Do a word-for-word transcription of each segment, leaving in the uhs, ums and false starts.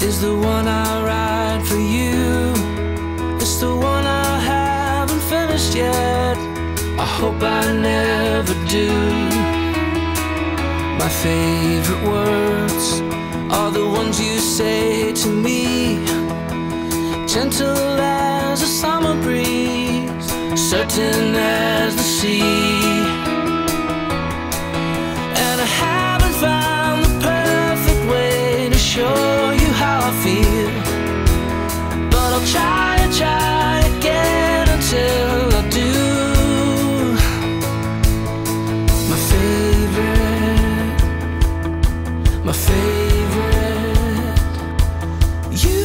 is the one I write for you. It's the one I haven't finished yet. I hope I never do. My favorite words are the ones you say to me, gentle as a summer breeze, certain as the sea. And I haven't found the perfect way to show you how I feel, but I'll try and try again until I do. My favorite, my favorite, you.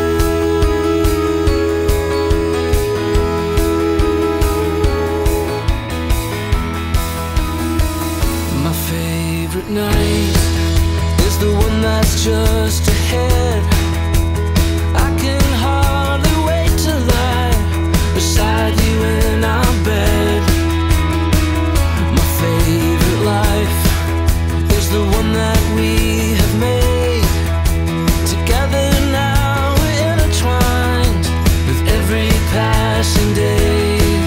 My favorite night is the one that's just ahead. I can hardly wait to lie beside you in our bed. My favorite life is the one that we have made. Together now we're intertwined with every passing day.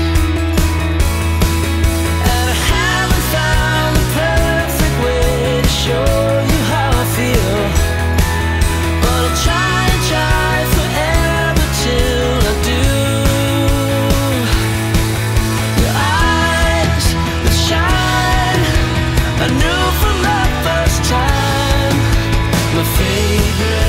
And I haven't found the perfect way to show you how I feel, but I'll try and try forever till I do. Your eyes that shine anew from the first time. My favorite.